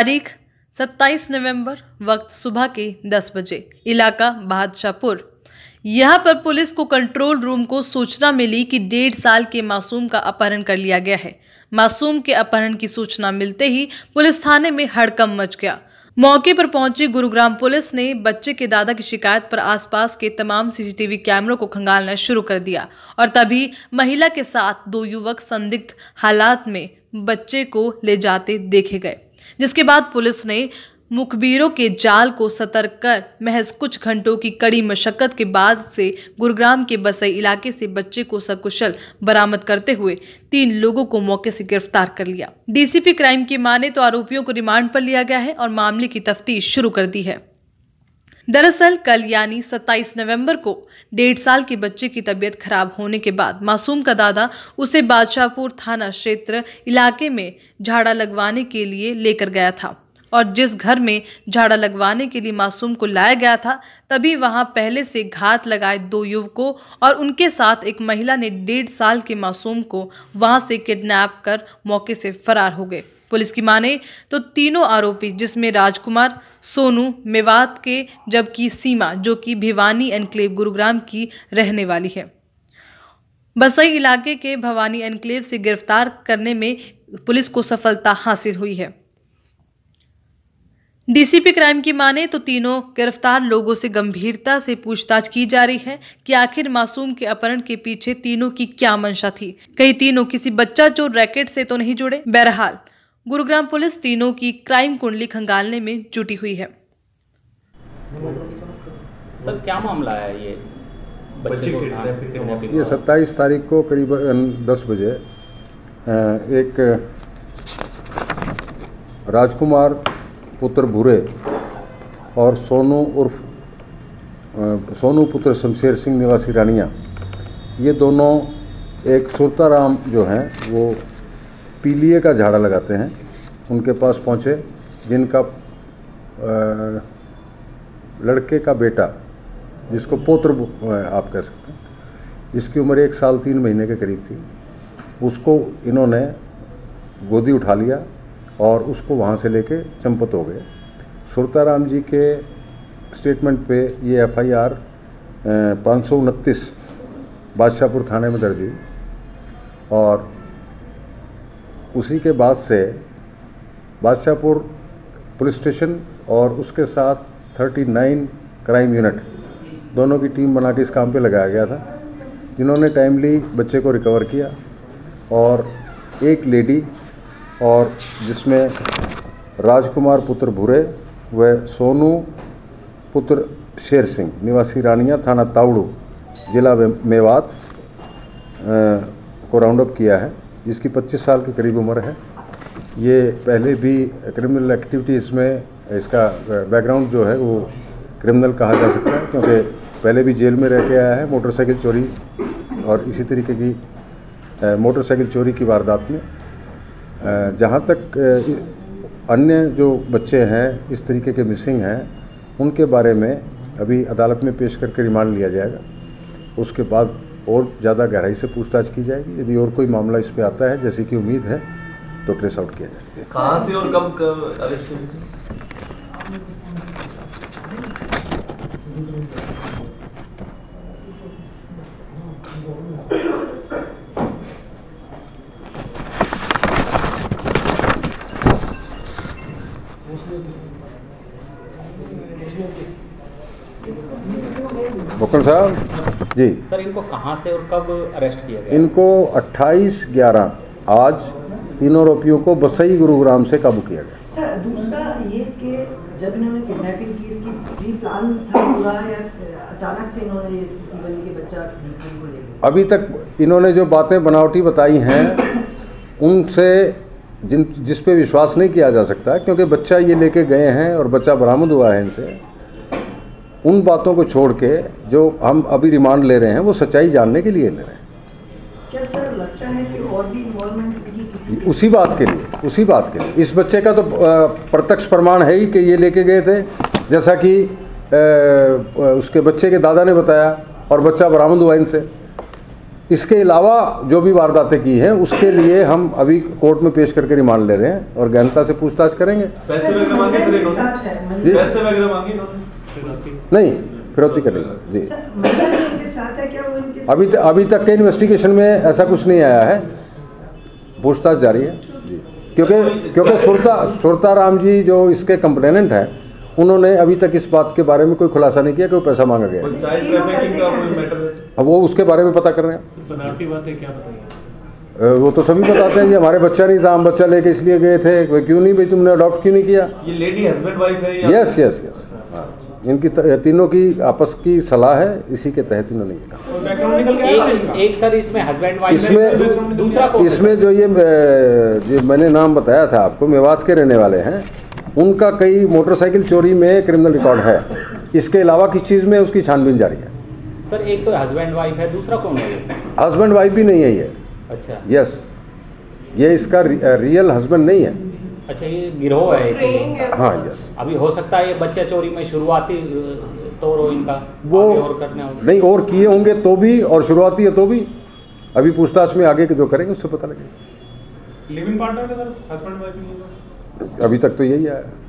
तारीख 27 नवंबर, वक्त सुबह के 10 बजे, इलाका बादशाहपुर। यहाँ पर पुलिस को कंट्रोल रूम को सूचना मिली कि 1.5 साल के मासूम का अपहरण कर लिया गया है। मासूम के अपहरण की सूचना मिलते ही पुलिस थाने में हड़कंप मच गया। मौके पर पहुंची गुरुग्राम पुलिस ने बच्चे के दादा की शिकायत पर आसपास के तमाम सीसीटीवी कैमरों को खंगालना शुरू कर दिया और तभी महिला के साथ 2 युवक संदिग्ध हालात में बच्चे को ले जाते देखे गए, जिसके बाद पुलिस ने मुखबिरों के जाल को सतर्क कर महज कुछ घंटों की कड़ी मशक्कत के बाद से गुरुग्राम के बसई इलाके से बच्चे को सकुशल बरामद करते हुए 3 लोगों को मौके से गिरफ्तार कर लिया। डीसीपी क्राइम की माने तो आरोपियों को रिमांड पर लिया गया है और मामले की तफ्तीश शुरू कर दी है। दरअसल कल यानी 27 नवंबर को 1.5 साल के बच्चे की तबीयत खराब होने के बाद मासूम का दादा उसे बादशाहपुर थाना क्षेत्र इलाके में झाड़ा लगवाने के लिए लेकर गया था और जिस घर में झाड़ा लगवाने के लिए मासूम को लाया गया था, तभी वहां पहले से घात लगाए 2 युवकों और उनके साथ एक महिला ने 1.5 साल के मासूम को वहां से किडनैप कर मौके से फरार हो गए। पुलिस की माने तो तीनों आरोपी, जिसमें राजकुमार, सोनू मेवात के, जबकि सीमा जो कि भिवानी एनक्लेव गुरुग्राम की रहने वाली है, बसई इलाके के भवानी एनक्लेव से गिरफ्तार करने में पुलिस को सफलता हासिल हुई है। डीसीपी क्राइम की माने तो तीनों गिरफ्तार लोगों से गंभीरता से पूछताछ की जा रही है कि आखिर मासूम के अपहरण के पीछे तीनों की क्या मंशा थी। कहीं तीनों किसी बच्चा चोर रैकेट से तो नहीं जुड़े। बहरहाल गुरुग्राम पुलिस तीनों की क्राइम कुंडली खंगालने में जुटी हुई है। सर क्या मामला है ये बच्चे को? ये 27 तारीख को करीब 10 बजे एक राजकुमार पुत्र भूरे और सोनू पुत्र शमशेर सिंह निवासी रानिया, ये दोनों एक सुरताराम जो हैं वो पीलिए का झाड़ा लगाते हैं, उनके पास पहुँचे, जिनका लड़के का बेटा, जिसको पौत्र आप कह सकते हैं, जिसकी उम्र 1 साल 3 महीने के करीब थी, उसको इन्होंने गोदी उठा लिया और उसको वहाँ से लेके चंपत हो गए। सुरताराम जी के स्टेटमेंट पे ये FIR 529 बादशाहपुर थाने में दर्ज हुई और उसी के बाद से बादशाहपुर पुलिस स्टेशन और उसके साथ 39 क्राइम यूनिट दोनों की टीम बना के इस काम पे लगाया गया था, जिन्होंने टाइमली बच्चे को रिकवर किया और एक लेडी और जिसमें राजकुमार पुत्र भूरे व सोनू पुत्र शेर सिंह निवासी रानिया, थाना तावड़ू, जिला मेवात को राउंड अप किया है, जिसकी 25 साल के करीब उम्र है। ये पहले भी क्रिमिनल एक्टिविटीज़ में इसका बैकग्राउंड जो है वो क्रिमिनल कहा जा सकता है, क्योंकि पहले भी जेल में रह के आया है मोटरसाइकिल चोरी और इसी तरीके की मोटरसाइकिल चोरी की वारदात में। जहाँ तक अन्य जो बच्चे हैं इस तरीके के मिसिंग हैं, उनके बारे में अभी अदालत में पेश करके रिमांड लिया जाएगा। उसके बाद और ज़्यादा गहराई से पूछताछ की जाएगी। यदि और कोई मामला इस पे आता है जैसी कि उम्मीद है तो ट्रेस आउट किया जाएगा। कहाँ से और कब अरेस्ट हुए? बकल साहब जी, सर इनको कहाँ से और कब अरेस्ट किया गया? इनको 28/11 आज तीनों आरोपियों को बसई गुरुग्राम से काबू किया गया। सर दूसरा ये कि जब इन्होंने किडनैपिंग की, इसकी प्री प्लान था पूरा या अचानक से इन्होंने ये स्थिति बनी कि बच्चा देखने को ले गया? अभी तक इन्होंने जो बातें बनावटी बताई हैं उनसे जिस पे विश्वास नहीं किया जा सकता, क्योंकि बच्चा ये लेके गए हैं और बच्चा बरामद हुआ है इनसे। उन बातों को छोड़ के जो हम अभी रिमांड ले रहे हैं वो सच्चाई जानने के लिए ले रहे हैं। क्या सर लगता है कि और भी इन्वॉल्वमेंट की किसी? उसी बात के लिए इस बच्चे का तो प्रत्यक्ष प्रमाण है ही कि ये लेके गए थे, जैसा कि उसके बच्चे के दादा ने बताया, और बच्चा बरामद हुआ इनसे। इसके अलावा जो भी वारदातें की हैं उसके लिए हम अभी कोर्ट में पेश करके रिमांड ले रहे हैं और गहनता से पूछताछ करेंगे। पैसे वगैरह मांगे सर इन्होंने? पैसे वगैरह मांगे इन्होंने? नहीं, फिरौती करेंगे जी। सर, महिला जो इनके साथ है, क्या वो इनके अभी तक के इन्वेस्टिगेशन में ऐसा कुछ नहीं आया है, पूछताछ जारी है जी। क्योंकि सुरता राम जी जो इसके कंप्लेनेंट हैं, उन्होंने अभी तक इस बात के बारे में कोई खुलासा नहीं किया कि वो पैसा मांगा गया। चाइल्ड ट्रैफिकिंग का कोई मैटर है? अब वो उसके बारे में पता कर रहे हैं। बनावटी बातें क्या बताइए? वो तो सभी बताते हैं जी, हमारे बच्चा नहीं था, हम बच्चा लेके इसलिए गए थे। क्यों नहीं भाई, तुमने अडॉप्ट क्यों नहीं किया? ये लेडी हस्बैंड वाइफ है? यस यस यस, इनकी तीनों की आपस की सलाह है, इसी के तहत इन्होंने ये कहा। एक सर इसमें हस्बैंड वाइफ में दूसरा कौन? इसमें जो मैंने नाम बताया था आपको, मेवात के रहने वाले हैं, उनका कई मोटरसाइकिल चोरी में क्रिमिनल रिकॉर्ड है। इसके अलावा किस चीज़ में उसकी छानबीन जारी है। सर एक तो हस्बैंड वाइफ है, दूसरा कौन है? हस्बैंड वाइफ भी नहीं है ये। अच्छा, यस, ये इसका रियल हस्बैंड नहीं है। अच्छा, ये गिरोह है। हाँ यस। अभी हो सकता है ये बच्चा चोरी में शुरुआती तौर हो इनका, वो और करने होगा। नहीं, और किए होंगे तो भी, और शुरुआती है तो भी। अभी पूछताछ में आगे के जो करेंगे उससे पता लगेगा। लिव इन पार्टनर है सर, हस्बैंड वाइफ नहीं है? अभी तक तो यही आया।